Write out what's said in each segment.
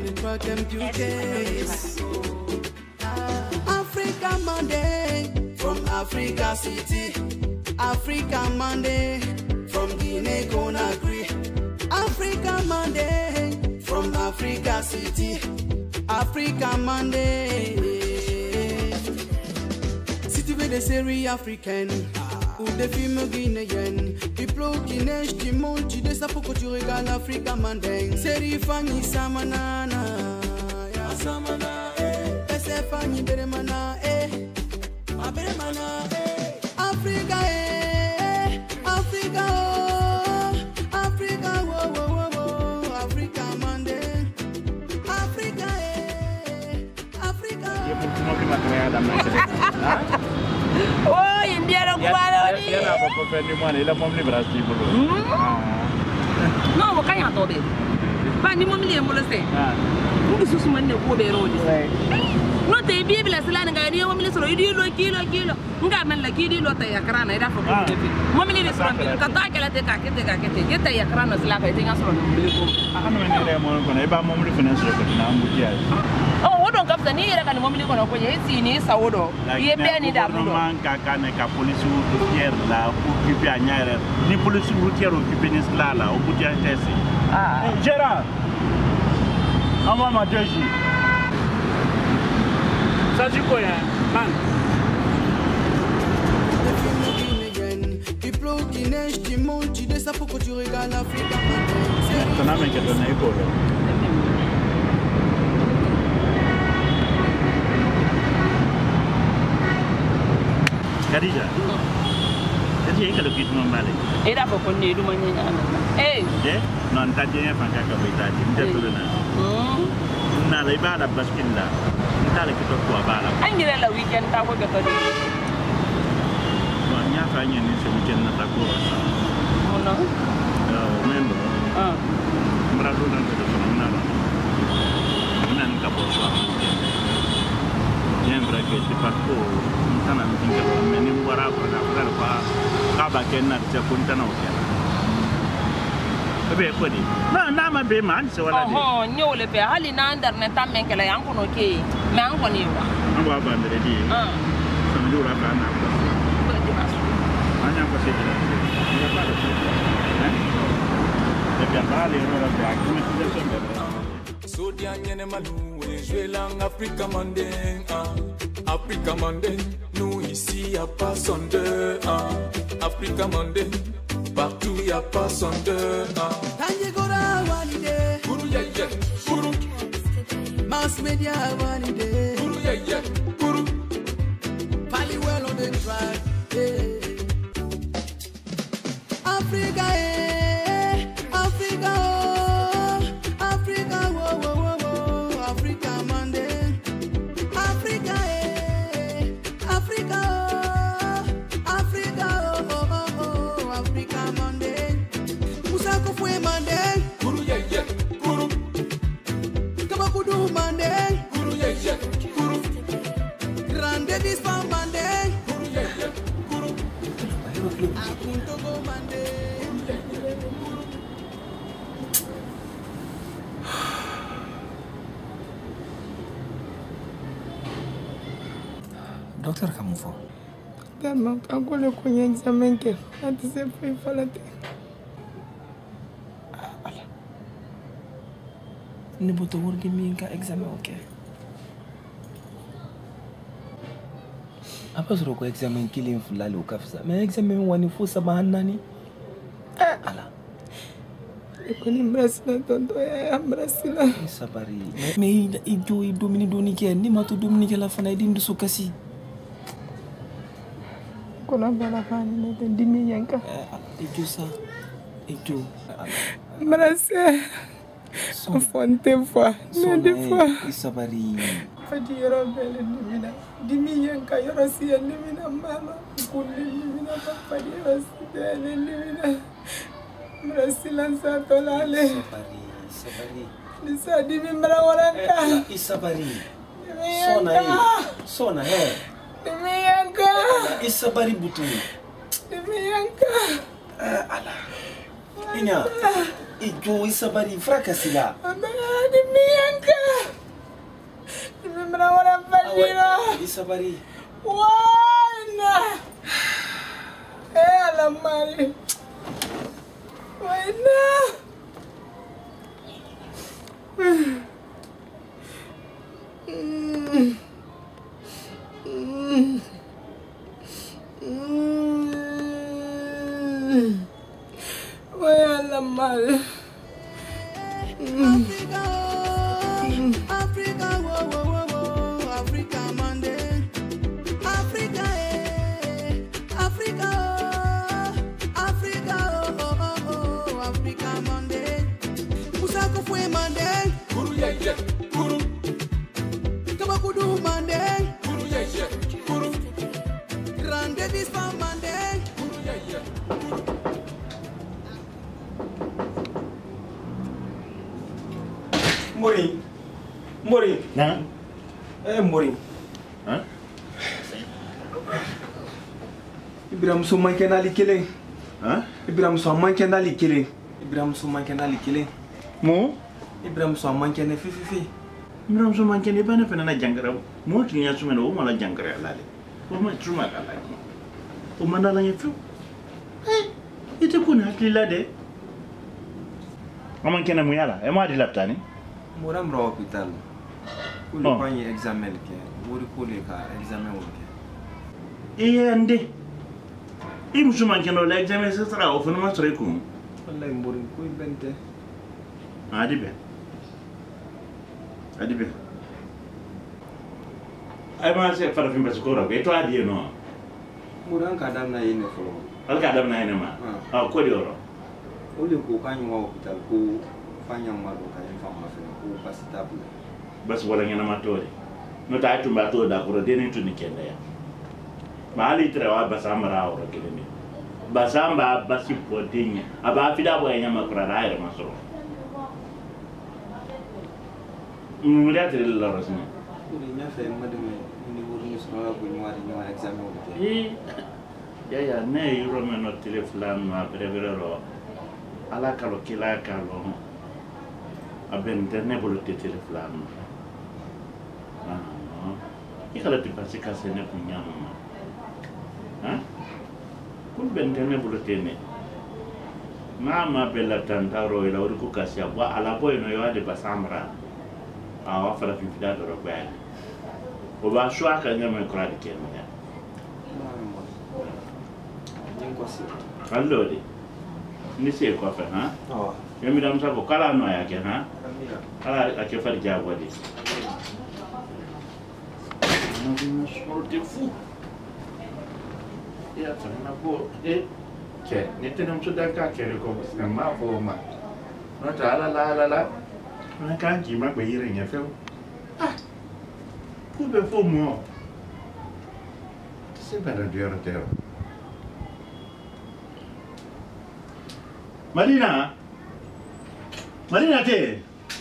Africa Monday from Africa City. Africa Monday from Guinea Conakry. Africa Monday from Africa City. Africa Monday. Si tu veux des séries africaines ou des films guinéens, tu bloques Guinée, tu montes, tu descends pour que tu regardes Africa Mandingue. Série Fanny Samanana, Samana, c'est Fanny Beremana, Beremana, Africa, Africa, Africa, Africa Mandingue, Africa, Africa. Oh, India lo guardo. Ya na pa prendi mwana ila mom libra si bulu. No, mo kanya to de. Ba ni mom li mbolo se. Mu bisu su manne ko be rodi. No te bi bila sala nga ni mom li soro idi lo kilo. Nga man la kidi lo ta yakra na ida fa ko de. Mom li soro ka ta kala te ka kete. Geta yakra na sala ka tinga soro no mbele ko. Akano men ile mo ko na iba mom li finance ko na mbutia. Oh, wodo kapta ni era kan mom li ko no ko ye si ni sa wodo. Ye be ni da mudo. Ka police routière là occupé à Niaire ni police routière occupé ni là au bout de Tessé. Gérard envoie ma doji ça dit quoi man tu bloques Guinée tu montes tu descends pour que tu regardes l'Afrique. Ton âme qui donne écho. Khadija. Jadi kalau kita membalik. Era apa ni rumah ni Je, non tadi yang fangka kau tadi, kita tu na. Na leba ada baskin dah. Kita lagi tu kuah bala. Anjir la weekend tahu ke tadi. Banyak kaya ni weekend nak aku rasa. Mana? Member. Meradu dan kita mana. Mana ni kapal suam. Yang berakhir di Pasko. Sana tinggal meni buara pada apa kaba kena siapun tanah okey. Tapi apa ni? Nama beman sewala ni. Oh, nyole pe hali na andar ne tamen kala yang kono ke. Me an koni wa. Ambo abande di. Sama dulu apa anak. Hanya apa sih? Tidak ada. Tapi apa lagi orang aku mesti jadi. So dia nyene malu jouer lang Africa Mandingue. Africa Mandingue, nous ici y'a pas sondeur. Africa Mandingue, partout y'a pas sondeur. Tanyegora walide, Guru ya ya, guru. mass media walide, Guru ya ya, guru. Pali well on the track. Africa, Africa, Africa, Africa Mandingue, Africa, Africa, Africa, Africa Mandingue. Musako fue Mandingue, Guru ya ya, guru. Kabakudu Mandingue, Guru ya ya, guru. Grande Dispa Mandingue, Guru ya ya, guru. Akuntogo Mandingue. Docteur kamu fo. Tellement quand le connaît examen que antes se foi falate. Ala. Ni boto worgi mi ka examen oke. Apa suruh ko examen kilin fulali ukafisa. Me examen wani fo sabahanani. Ala. Koni Brasila tonto ya Brasila. Sabari. Me ijo domini doni ke ni matu domini ke la fana idin dusu kasi. Kona bala fani ne te dimi yanka. Ijo sa. Ijo. Brasila. Fonte fois. Non de fois. Sabari. Fadi yoro bele dimina. Dimi yanka yoro si dimina mama. Kulli dimina papa yoro si dimina. Brasila sa tolale. Sabari. Lisa dimi mrawaranka. Isabari. Sona Dimi yanka. Isabari butu. Dimi yanka. Ala. Inya. Ijo Isabari fracasila. Dimi Bianca. Remember what I'm feeling? Isabari. Wana. Ela mari. Wana. Ela mari. Africa, whoa, whoa, whoa, whoa, Africa, Mandingue. Africa, Africa, Africa, oh, oh, oh, Africa, Mandingue. Musako fue Mandingue. Guru yeye, guru. Kabakudu Mandingue. Guru yeye, guru. Grande dispa Mandingue. Guru yeye, guru. Mori. Nah. Mori. Hah? Ibrahim so manke na li kelen. Hah? Ibrahim so manke na li kelen. Ibrahim so manke na li kelen. Mo? Ibrahim so manke na fifi. Ibrahim so manke ne bana fena na jangara. Mo tinya sumena o mala jangara lale. O ma truma kala. O mandala nyefu. Ite kuna hakila de. Amanke na muyala. E ma di laptani. Moram ro hospital. Ko le panye examen ke. Wori ko le ka examen wo ke. Ande. I musuman ke no le examen se sara o funu ma sore ku. Wallahi mori ko bente. Adibe. Ai ma se fara fin basu ko ro be to adie no. Moran ka dam na yene folo. Al ka dam na ene ma. Ah ko di oro. O le ko kan yo hospital ko fanya malo ka informa fe ko pasitable. Bas wala ngena matore. No ta tumba to da ko de ni tuni kenda ya. Mali trewa basamara oro keleni. Basamba basi podenya. Aba afida bo yanya makura raire masoro. Mulya tere la rosna. Uri nya fe madame ni wuri ni sura ko ni wari ni examen wo ke. Ya ne yuro meno telefon ma brevero. Ala kalo kila kalo. Aben terne bolo telefon. Ikala tipasi kasene kunyama. Kun bentene bolo tene. Mama bella tantaro ila uri kukasi abwa ala boy no yade basamra. Awa fala fifida do rogbel. O ba shwa ka nyama kradi kenya. Allora, ni sei qua fa, ha? Oh. Io mi dam sabo kala no ya ke, ha? Kala a ke far jago di. Non sorte fu. Ya fa na ko ke, ni tenam su da ka ke ko ma fo ma. No ta la. Na kan ki ma gbe yire yen fe. Ah. Ku be fo mo. Se ba da dioro tero. Marina te.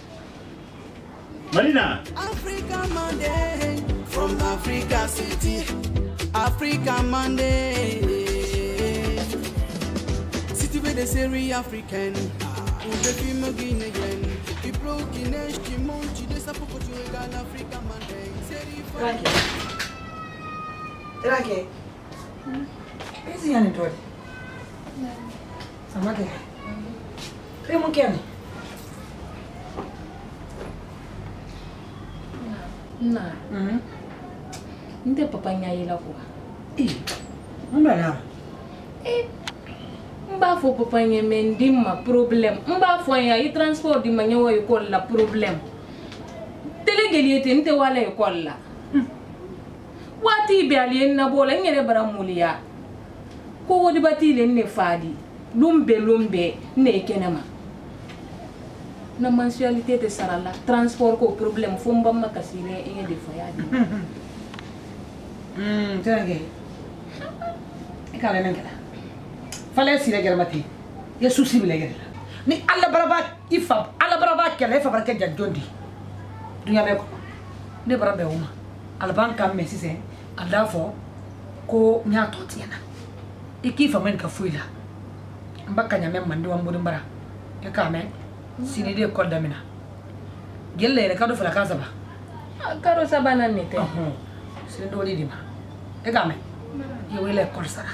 Marina. Africa Mandingue from Africa City. Africa Mandingue. City where the séries africaine. Où des films guinéens. Qui pro Guinée, qui monte, qui descend pour que tu regardes Africa Mandingue. Séries Rake. Esi yani tole. Samake. Kai mun kene. Na. Nte papa nyayi la kwa. Mbala. Mba fo papa nyeme ndima problem. Mba fo ya I transport di manyo école la problem. Telegeliete nte wala école la. Wati be alien na bola ngere bara muliya. Ko wodi batile ne fadi. Lumbe ne kenema. Na mensualité de sarala transport ko problème fo mbamma kasire e de fayadi. Tenge. Ikale nengela. Fale sire germati. Ya susi bile gerla. Ni alla baraba ifab, alla baraba kele fa baraka janjondi. Dunya be ko. Ne barabe uma. Alla banka me sise. Alla fo ko nya totiena. Iki fa men ka fuila. Mbaka nyame mandi wa mburi mbara. E ka me sini de ko damina. gelle le kado fala casa ba karo sabana nete sendo di ma e game io wele korsara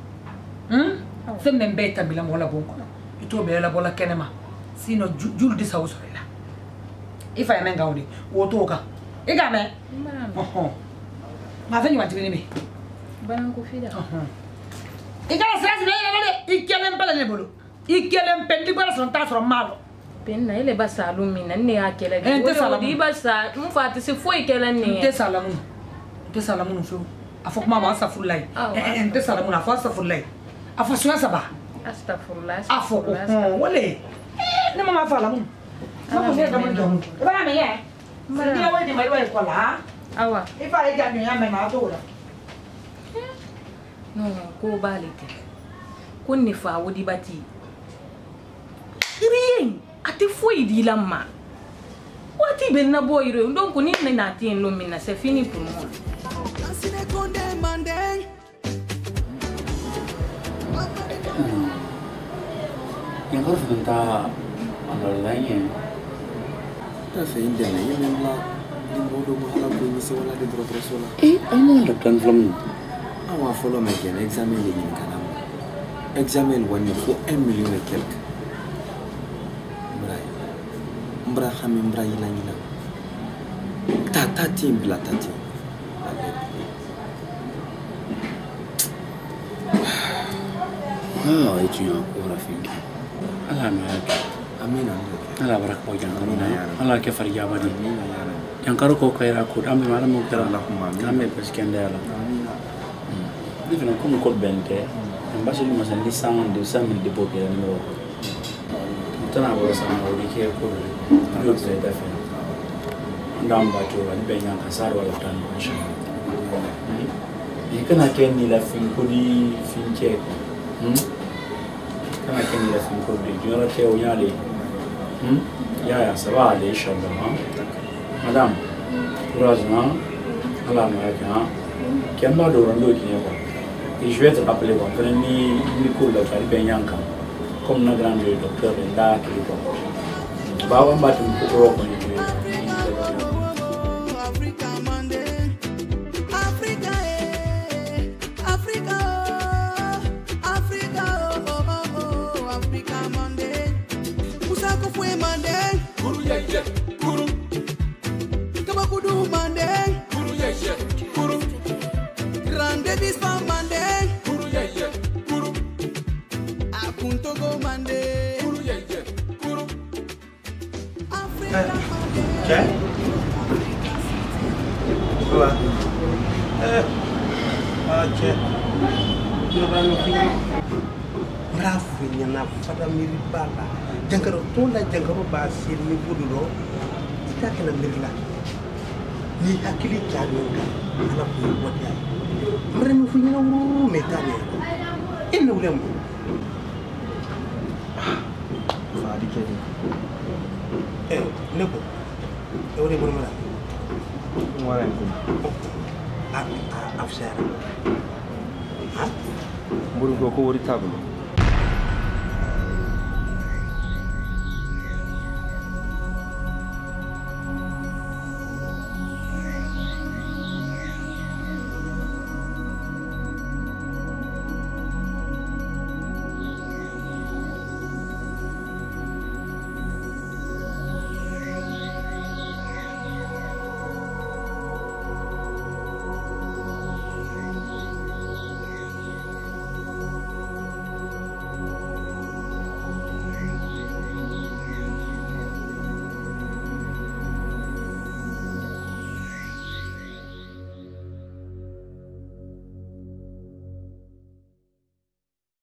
femme mbeta bila mola bonko ito be la bola kenema sino jul di sauso la ifa ya menga udi wotoka e game ma fenyi watibini me bana ko fida e gara sras be le ikelen pala le bolo ikelen pendi bara son ta so malo penna ile basa lumina ne akela di basa mu fati se foi kela ne te salamu so afok mama astaghfirullah te salamu afok astaghfirullah afok suya saba astaghfirullah afok wale ne mama fala mu mama ne damu jamu bana me ye sindia wadi mai wai kola awa ifa ile janyo ya me ma to la no ko balite kunni fa wodi bati rien ate foi di lamma wati ben na boyro donc ni na tin lo mina c'est fini pour moi yang kau sebentar online ta fe inde na yemen la di modo mo hala ko ni se wala de droit sola amu la kan flam awa follow me gen examen le ni kanam examen woni fo 1 million et quelque mbra xami mbra yi lañu la tati mbla tati itu yang aku rafinki amina ala barak po jangan ala ke farja badi yang karo ko kaira ko ambe mala mo kara Allahumma ambe peskende ala ni fina ko ko bente ambasi ni masandi sang de sang de boke ni mo tana bo sang o ke ko yo se da fe ndam ba to ni be nyang kasar wala tan inshallah ni kana ken ni la fin ko di fin ke kana ken ni la fin ko di jora te o nyale ya ça va aller inchallah madame courage ala ma ya kemba do rando ki ne ko et je vais te rappeler bon ni cool la kali ben yanka comme na grande docteur nda ki ko ba wa ba tu ko ko ni bravo nyana fada miri bala jangaro tola jangaro ba sir mi budulo ita kana mirla ni hakili tani ala ko wadi mare mi funyina wuru metane ina ulem fadi kedi neko ewre murmala ngwara ko afsara mburu ko wori tablo